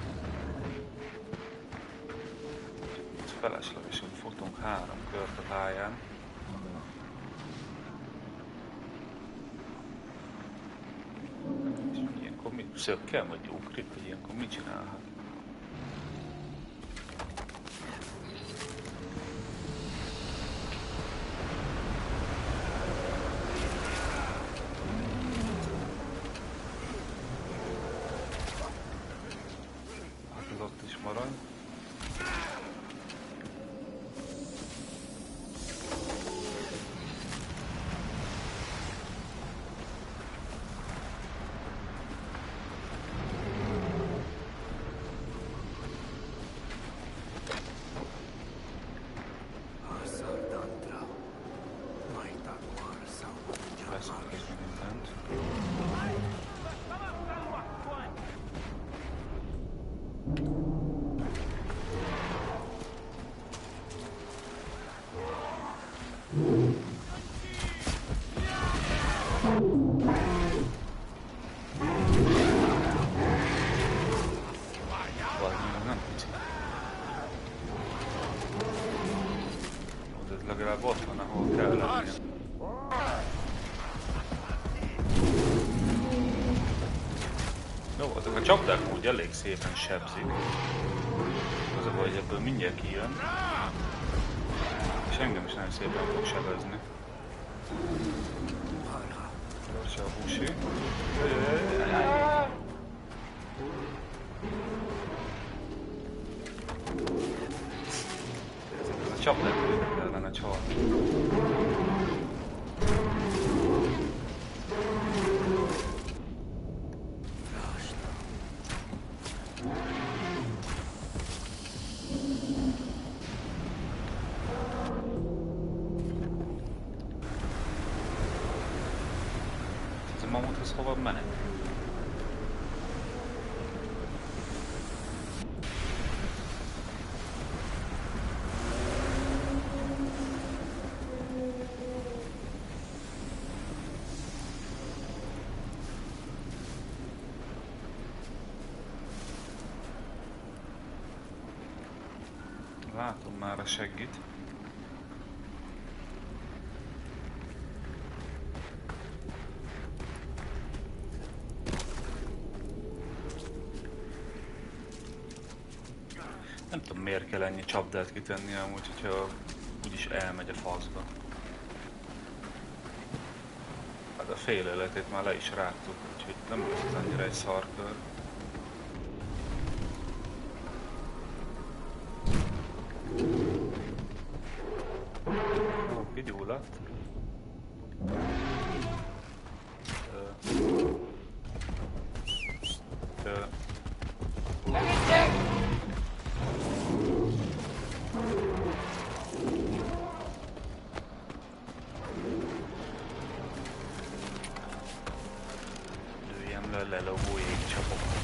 Ez feleslegesen futunk 3 kört a pályán. És ilyenkor mit szökkel, vagy ugrik, vagy ilyenkor mit csinálhat? Legalább ott van, ahol kell lenni. Jó, ezek a csapdák úgy elég szépen sebzik. Az a baj, hogy ebből mindjárt kijön. És engem is nagyon szépen fog sebezni. Gyorsa a húsi. Ez a csapdák kellene csalni. Ez a mamuthoz hova menek? Látom már a seggit. Nem tudom, miért kell ennyi csapdát kitenni amúgy, hogyha úgyis elmegy a faszba. Hát a fél életét már le is rágtuk, úgyhogy nem lesz ez annyira egy szarkör. Kigyulladt. Lőjem le lelógó jégcsapokat.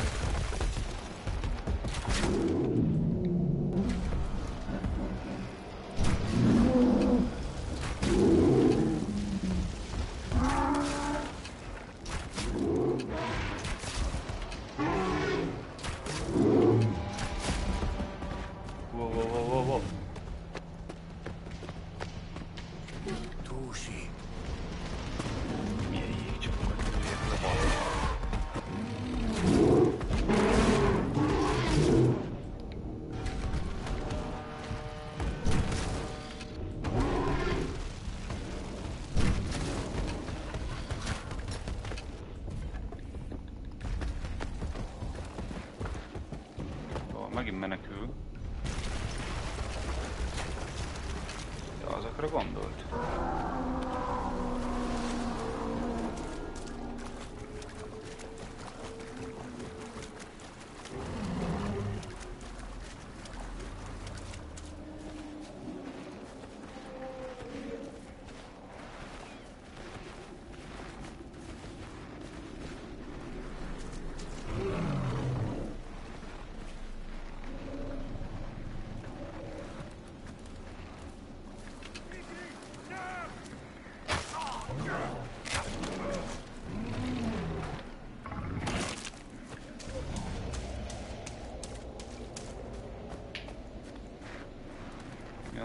Megint menekül. Ja, azokra gondolt.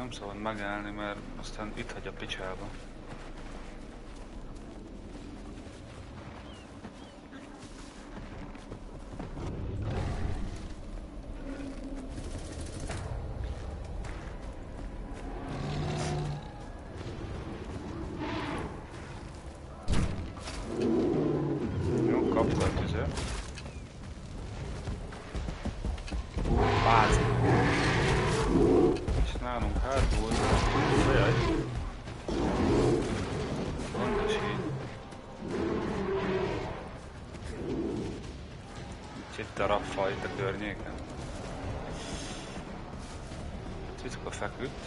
nem szabad megállni, mert aztán itt hagy a picsába. Jó, kapta a tüzet. Bázik. És nálunk hátul, jaj. Fontos így. Itt a rabfajt a környéken. Cicka feküdt.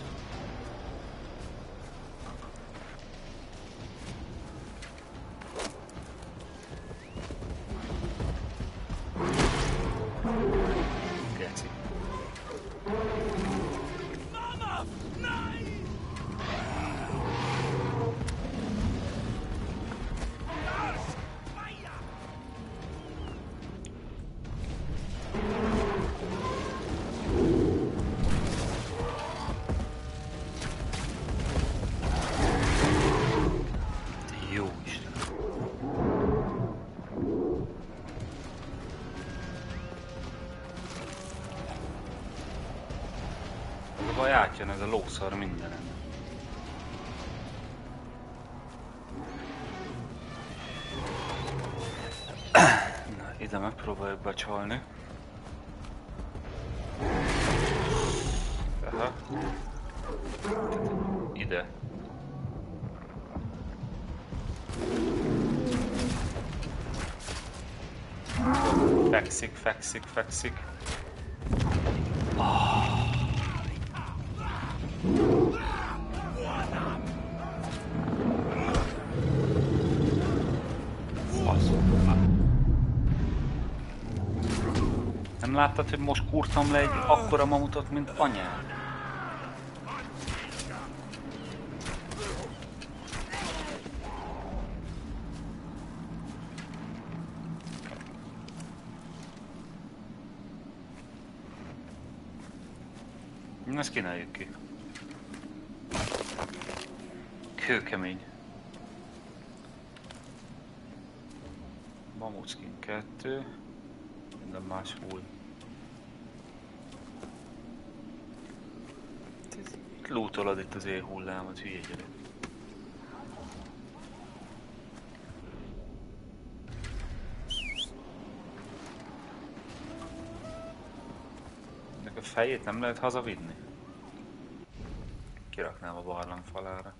Geci. Jó Isten. Az a baj, átjön ez a lószar mindenen. Na, ide megpróbáljuk becsalni. Aha. Ide. Fekszik, fekszik, fekszik. Nem láttad, hogy most kurtam le egy akkora mamutot, mint anyád? Na, ezt kínáljuk ki. Kőkemény. Mamuckin 2. Minden más hull. Lootolod itt az éjhullámot, hülye gyerek. Ennek a fejét nem lehet hazavinni? Kiraknám a barlang falára.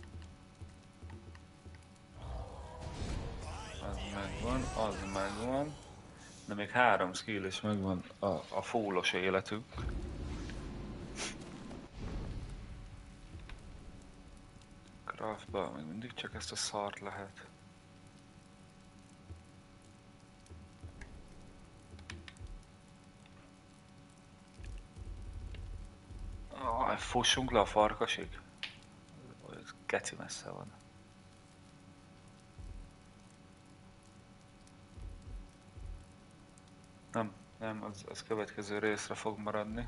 Az megvan, az megvan. De még 3 skill és megvan a fullos életük. Craftba még mindig csak ezt a szart lehet. Fussunk le a farkasig. Ez keci messze van. Nem, az következő részre fog maradni.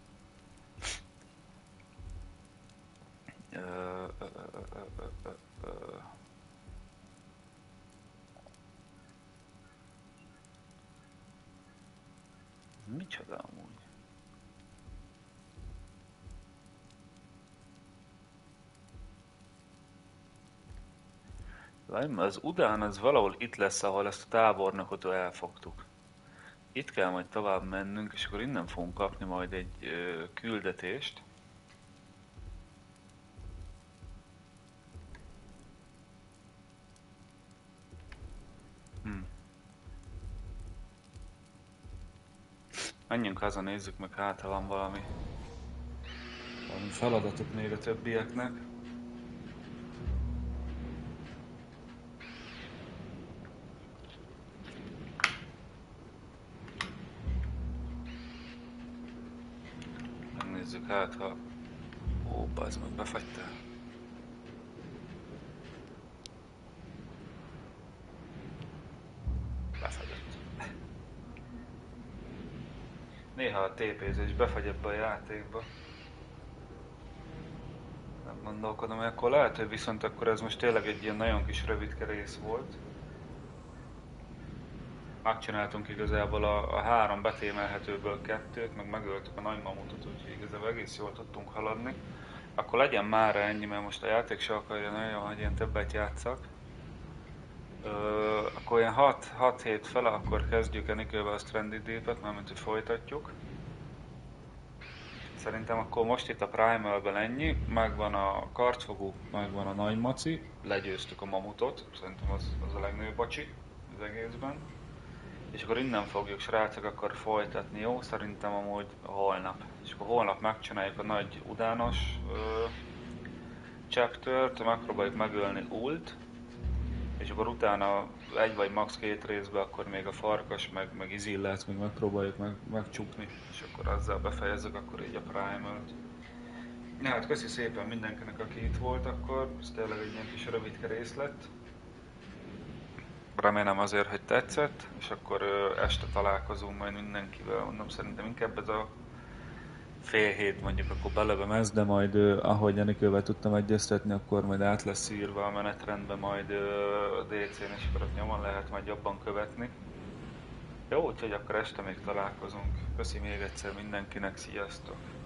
Micsoda amúgy? Az Udán az valahol itt lesz, ahol ezt a tábornokot elfogtuk. Itt kell majd tovább mennünk, és akkor innen fogunk kapni majd egy küldetést. Menjünk haza, nézzük meg, hát ha van valami feladatuk még a többieknek. Megnézzük hát, ha... Ó, bazd meg, befagytál. Befagyott. Néha a TP-zés befagy ebbe a játékba. Gondolkodom, hogy akkor lehet, hogy viszont akkor ez most tényleg egy ilyen nagyon kis rövidke rész volt. Megcsináltunk igazából a 3 betémelhetőből 2-t, meg megöltük a nagy mamutot, úgyhogy igazából egész jól tudtunk haladni. Akkor legyen már ennyi, mert most a játék se akarja nagyon, hogy ilyen többet játszak. Akkor ilyen 6-7 fele, akkor kezdjük Enikővel a Stranded Deep-et, mármint hogy folytatjuk. Szerintem akkor most itt a Primal-ben ennyi, megvan a kartfogú, megvan a nagy maci, legyőztük a mamutot, szerintem az a legnagyobb bacsi az egészben. És akkor innen fogjuk, srácok, akkor folytatni, jó? Szerintem amúgy holnap. És akkor holnap megcsináljuk a nagy udános chaptert, megpróbáljuk megölni Ult, és akkor utána 1 vagy max 2 részben akkor még a farkas, meg Izillet még megpróbáljuk megcsukni, és akkor azzal befejezzük akkor így a Primal-t. Ja, hát köszi szépen mindenkinek, aki itt volt akkor, ez tényleg egy ilyen kis rövidke rész lett. Remélem azért, hogy tetszett, és akkor este találkozunk majd mindenkivel, mondom, szerintem inkább ez a fél hét mondjuk akkor belövöm ezt, de majd ahogy Enikővel tudtam egyeztetni, akkor majd át lesz írva a menetrendbe majd a DC-n, és akkor ott nyomon lehet majd jobban követni. Jó, úgyhogy akkor este még találkozunk. Köszi még egyszer mindenkinek, sziasztok!